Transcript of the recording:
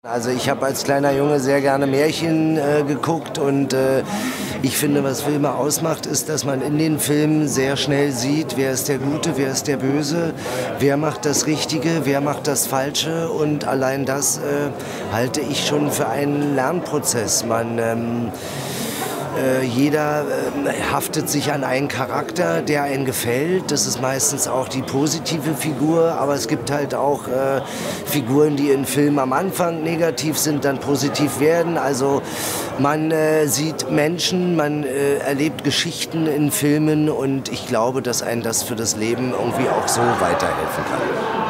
Also ich habe als kleiner Junge sehr gerne Märchen geguckt und ich finde, was Filme ausmacht, ist, dass man in den Filmen sehr schnell sieht, wer ist der Gute, wer ist der Böse, wer macht das Richtige, wer macht das Falsche, und allein das halte ich schon für einen Lernprozess. Jeder haftet sich an einen Charakter, der einem gefällt. Das ist meistens auch die positive Figur, aber es gibt halt auch Figuren, die in Filmen am Anfang negativ sind, dann positiv werden. Also man sieht Menschen, man erlebt Geschichten in Filmen, und ich glaube, dass einem das für das Leben irgendwie auch so weiterhelfen kann.